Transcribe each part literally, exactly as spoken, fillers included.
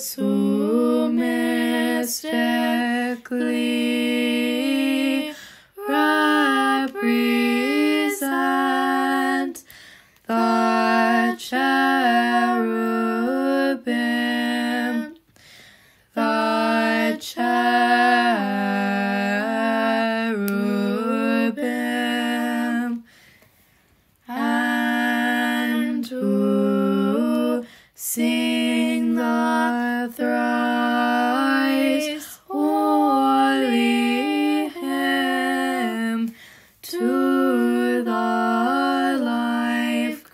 us who mystically represent the cherubim, the cherubim, and who sing the thrice holy hymn to the life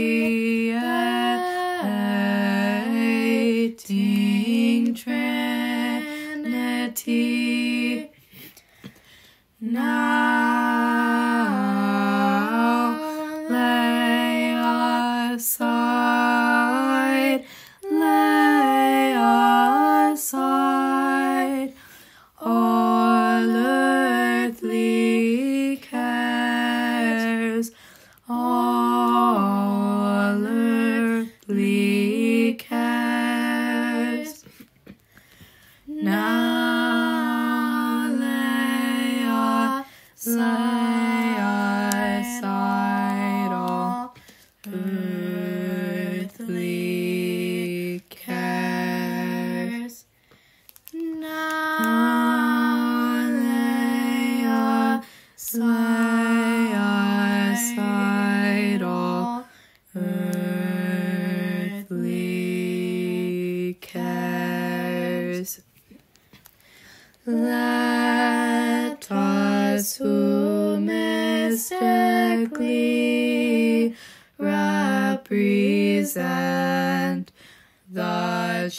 creating Trinity. Now lay aside, lay aside all earthly cares, all earthly cares. Now lay aside, aside all earthly cares. Now lay aside, aside all earthly cares. Let us who mystically represent the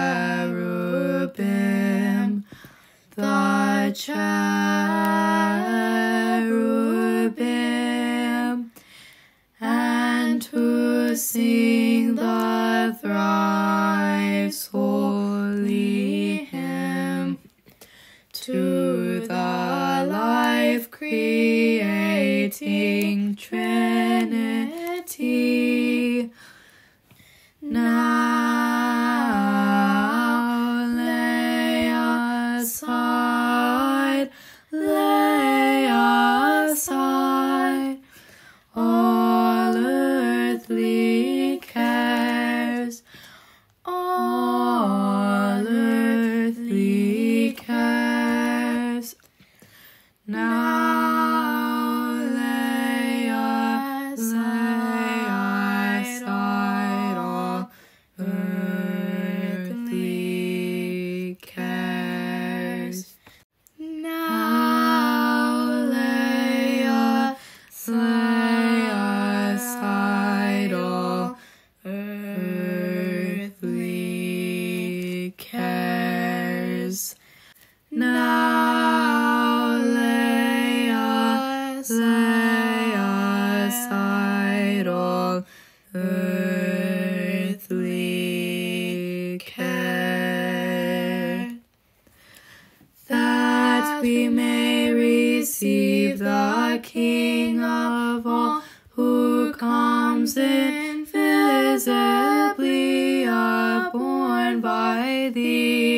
cherubim, the cherubim, and who sing the thrice holy hymn to the life creating Trinity. Now lay aside, lay aside all earthly cares, all earthly cares. Now lay aside all earthly cares. Now lay aside all earthly cares. Now lay aside all earthly care, that we may receive the King of all, who comes invisibly upborne by thee.